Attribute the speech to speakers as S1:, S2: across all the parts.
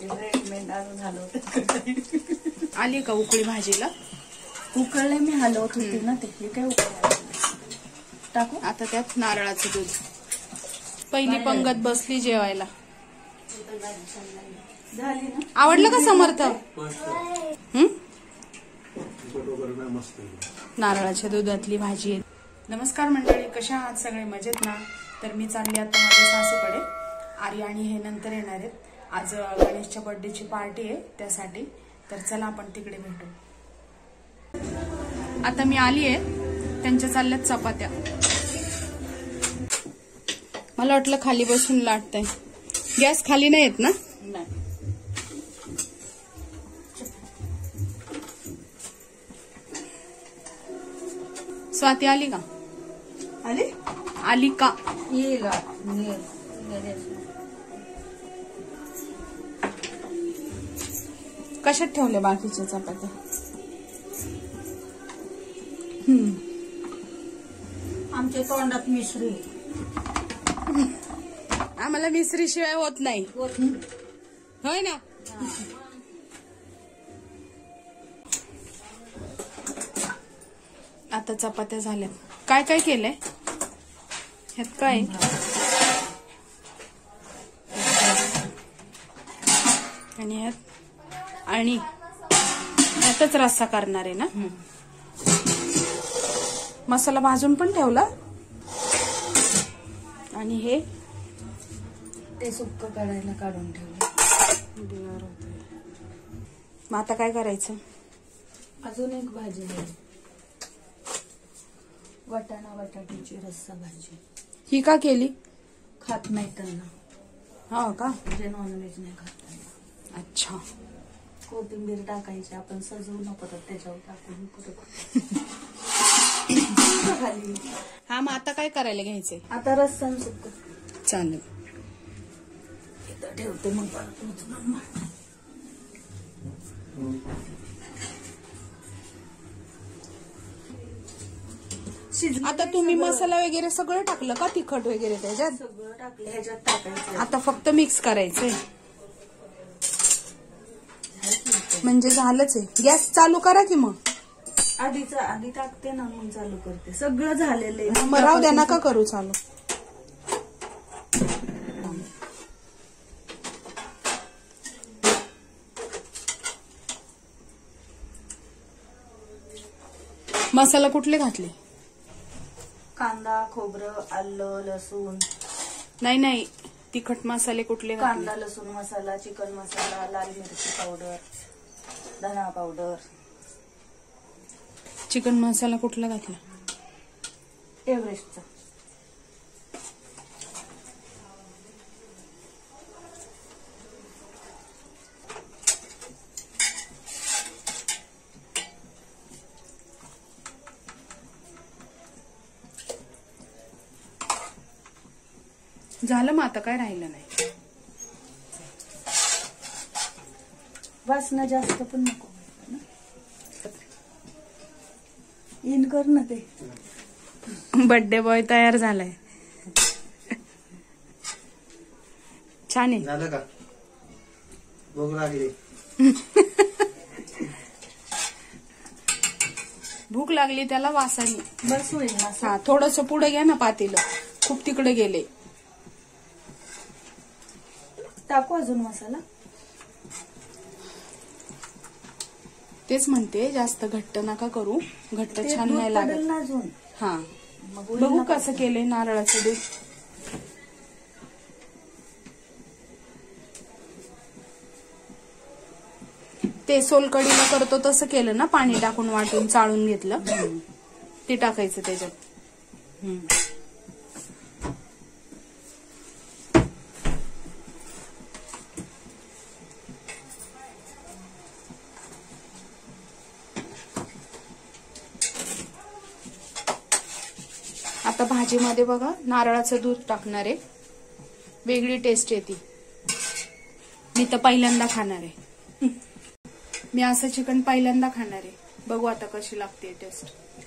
S1: Treatment अजून हलवते.
S2: आली का उकळी भाजीला?
S1: उकळले मी हलवत होते ना ते. हे काय उकळले टाकू. आता
S2: त्यात नारळाचं दूध. पहिली पंगत बसली जेवायला.
S1: झाली ना.
S2: आवडलं का समर्थ? नारळाच्या दुधातली भाजी आहे. नमस्कार मंडळी, कशा आहात सगळे? मजेत ना? तर मी चालली आता माझ्या सासूकडे. आर्य आणि हे नंतर येणार आहेत. आज गणेशच्या बर्थडेची पार्टी आहे त्यासाठी. तर चला आपण तिकडे भेटू. आता मी आली आहे. त्यांच्या चालल्यात चपात्या. मला वाटलं खाली बसून लाटताय. गॅस खाली नाही येत ना?
S1: नाही.
S2: स्वाती आली का? आली का?
S1: येईल.
S2: कशात ठेवले बाकीच्या चपात्या?
S1: आमच्या तोंडात मिश्री.
S2: आम्हाला मिसरी शिवाय होत नाही. होय ना? आता चपात्या झाल्या. काय काय केलंय ह्यात? काय आणि ह्यात आणि ह्यातच रस्सा करणार आहे ना? मसाला भाजून पण ठेवला. आणि हे
S1: ते सुक्क काढायला काढून ठेवलं.
S2: मग आता काय करायचं?
S1: अजून एक भाजी आहे, वाटाणा बटाट्याची रस्सा भाजी.
S2: ही का केली?
S1: खात नाही त्यांना.
S2: हा का?
S1: म्हणजे नॉनव्हेज नाही खात त्यांना.
S2: अच्छा.
S1: कोथिंबीर टाकायची, आपण सजवू नको तर त्याच्यावर टाकून खाली.
S2: हा, मग आता काय करायला घ्यायचंय?
S1: आता रस्सा सुक्क.
S2: चालेल.
S1: इथं ठेवते मग परत उचलून.
S2: आता तुम्ही मसाला वगैरे सगळं टाकलं का? तिखट वगैरे त्याच्यात
S1: सगळं टाकलं. ह्याच्यात टाकायचं.
S2: आता फक्त मिक्स करायचंय. म्हणजे झालंच आहे. गॅस चालू करा की मग.
S1: आधी टाकते ना, मग चालू करते. सगळं झालेलं आहे.
S2: मग राहू द्या, नका करू चालू. मसाला कुठले घातले?
S1: कांदा, खोबरं, आलं, लसूण.
S2: नाही, तिखट मसाले कुठले घातले?
S1: कांदा, लसूण मसाला, चिकन मसाला, लाल मिरची पावडर, धना पावडर.
S2: चिकन मसाला कुठला घातला?
S1: एव्हरेस्टचा.
S2: झालं. मग आता काय राहिलं नाही.
S1: वासना जास्त पण नको ना. इन कर ना ते.
S2: बर्थडे बॉय तयार झालाय. छान आहे.
S3: झालं का? भूक लागली.
S2: भूक लागली त्याला वासानी.
S1: बस होईल ना.
S2: हा, थोडस पुढे घ्या ना पातेलं. खूप तिकडे गेले.
S1: टाकू अजून मसाला.
S2: तेच म्हणते, जास्त घट्ट नका करू. घट्ट छान नाही लागत.
S1: अजून.
S2: हा, बघू कसं केलंय नारळाचं दूध. ते सोलकडीला करतो तसं केलं ना? पाणी टाकून वाटून चाळून घेतलं. ते टाकायचं त्याच्यात. आता भाजीमध्ये बघा नारळाचं दूध टाकणार आहे. वेगळी टेस्ट येते. मी तर पहिल्यांदा खाणार आहे. मी असं चिकन पहिल्यांदा खाणार आहे. बघू आता कशी लागते टेस्ट.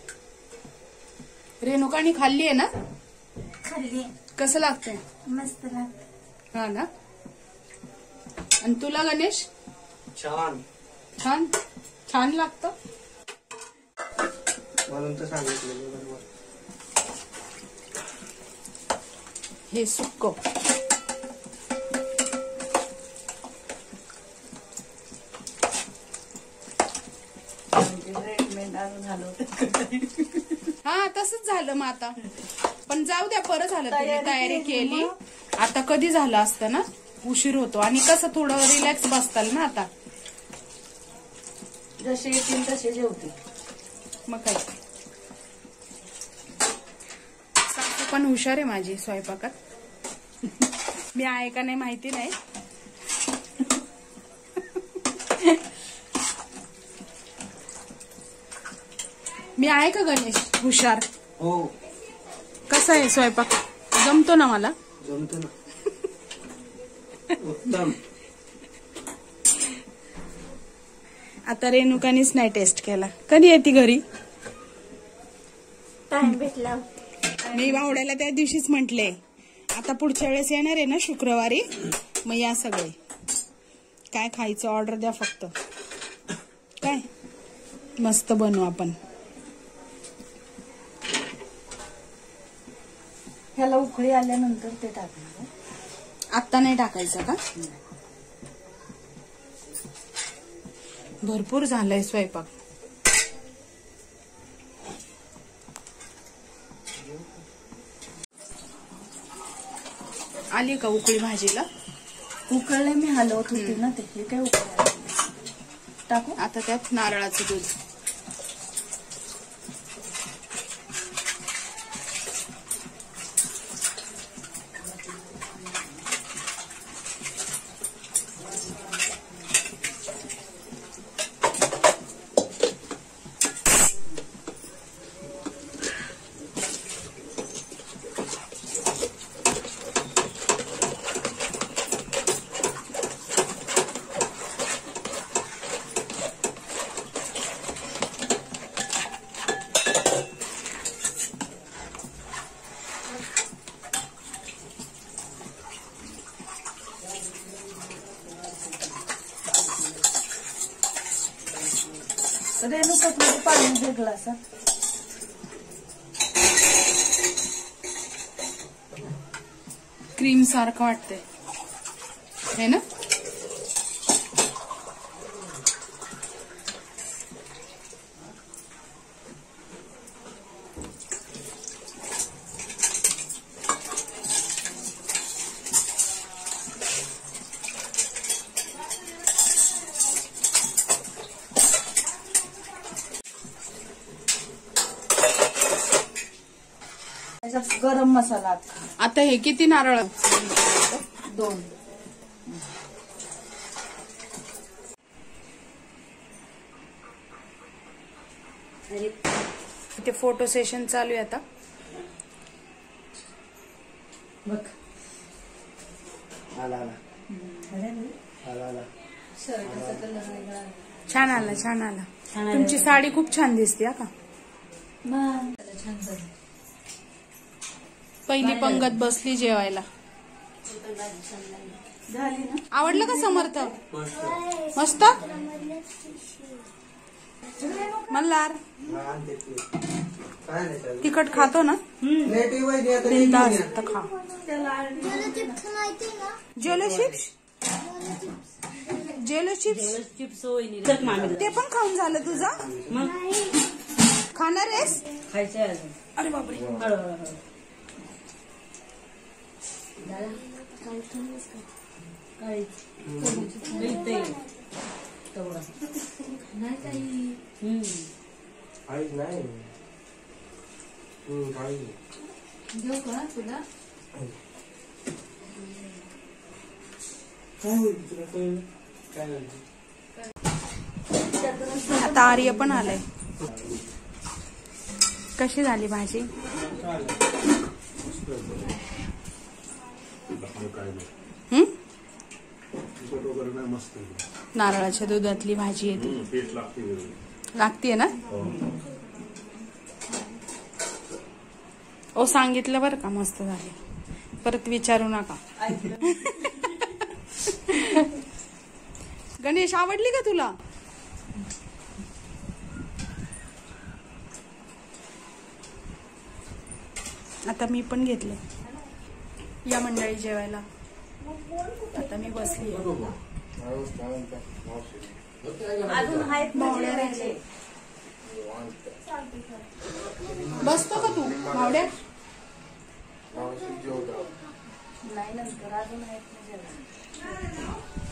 S2: रेणुकानी खाल्ली आहे ना?
S1: खाल्ली.
S2: कसं लागतंय?
S1: मस्त लागतं.
S2: हा ना. आणि तुला गणेश?
S3: छान.
S2: छान छान लागतं
S3: म्हणून तर सांगितलं बरोबर.
S2: हे सुक्क. हा तसंच झालं मग आता. पण जाऊ द्या, परत झालं. तुम्ही तयारी केली, आता कधी झालं असतं ना, उशीर होतो. आणि कसं थोडं रिलॅक्स बसताल ना आता.
S1: जसे येतील तसे जेवतील.
S2: मग काय, सासू पण हुशार आहे माझी स्वयंपाकात. मी आहे का नाही माहिती नाही. मी आहे का गणेश हुशार?
S3: हो.
S2: कसा आहे स्वयंपाक? जमतो ना मला?
S3: जमतो ना. उत्तम.
S2: आता रेणुकानीच नाही टेस्ट केला. कधी येते घरी?
S1: टाइम भेटला.
S2: मी भावड्याला त्या दिवशीच म्हंटले, आता पुढच्या वेळेस येणार आहे ना शुक्रवारी, मग या सगळे. काय खायचं ऑर्डर द्या फक्त. काय मस्त बनवू आपण.
S1: ह्याला उकळी आल्यानंतर ते टाकणार.
S2: आत्ता नाही टाकायचं का? भरपूर झालंय स्वयंपाक. आली का उकळी भाजीला?
S1: उकळले मी हलवत होती ना ते. हे काय उकळी आली. टाकू.
S2: आता त्यात नारळाचं दूध.
S1: रेणुकात पाणी वेगळं असं.
S2: क्रीम सारखं वाटतंय है ना?
S1: त्याच्यात गरम मसाला.
S2: आता हे किती नारळ?
S1: 2.
S2: ते फोटो सेशन चालू आहे आता.
S1: बघ.
S3: आला आला आला आला.
S1: शर्टाचा कलर वेगळा.
S2: छान आला, छान आला. तुमची साडी खूप छान दिसते आता.
S1: छान झालं.
S2: पहिली पंगत बसली जेवायला.
S1: झाली ना?
S2: आवडलं का समर्थ? मस्त. मल्हार तिखट खातो ना? बिनधास्त खा. जेलो चिप्स. जेलो चिप्स ते पण खाऊन झालं तुझं? खाणार आहेस?
S1: खायचंय अजून.
S2: अरे बापरे. आता आर्य पण आलंय. कशी झाली भाजी? नारळाच्या दुधातली भाजी येते. लागतीये ना? ओ सांगितलं बरं का, मस्त झाली. परत विचारू नका. डिश आवडली का तुला? आता मी पण घेतले. या मंडळी जेवायला. आता मी बसली. बसतो का तू मावड्या?
S1: नाही नंतर अजून आहेत.